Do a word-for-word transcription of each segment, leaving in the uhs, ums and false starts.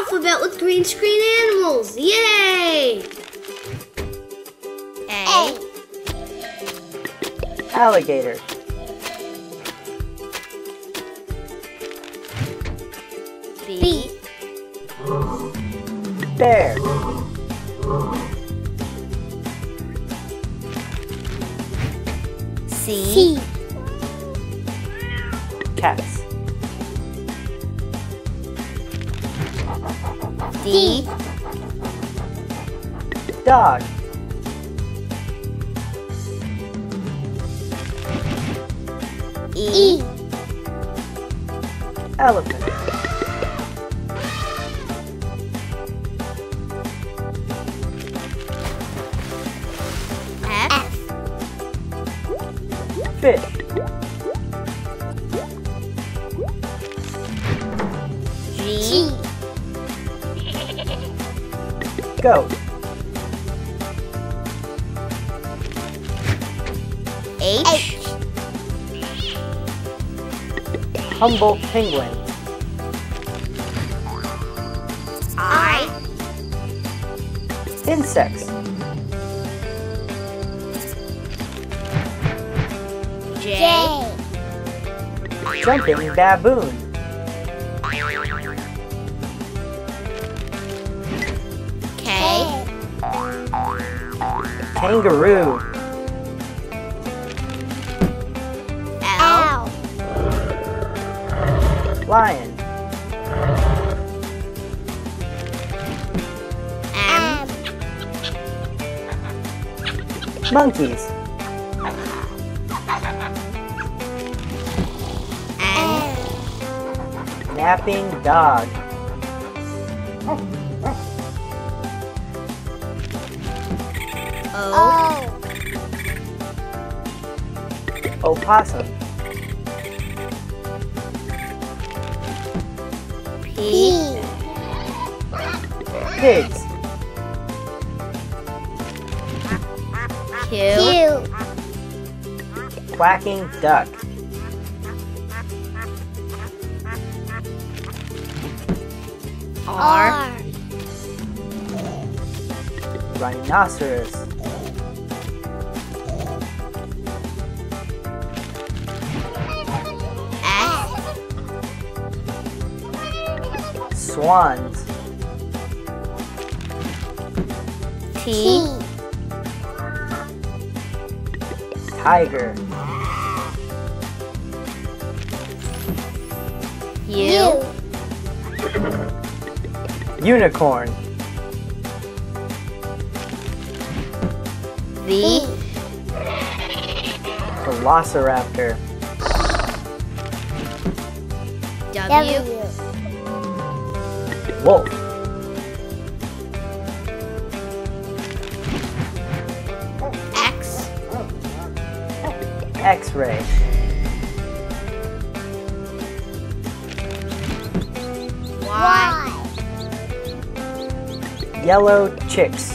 alphabet with Green Screen Animals. Yay! A. Alligator. B. Bear. C. Cats. D. Dog. E. Elephant. F. Fish. G. Goat. H. Humboldt penguin. I. Insects. J. Jumping baboon. K. Kangaroo. L. Lion. M. Monkeys. N. Napping dog. O. Opossum. P. Pigs. Q. Quacking duck. R. Rhinoceros. S. Swans. T. Tiger. U. Unicorn. V. Velociraptor. W. Wolf. X. X-ray. Y. Yellow chicks.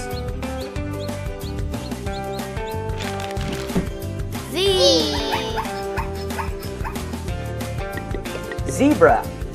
Z. Zebra.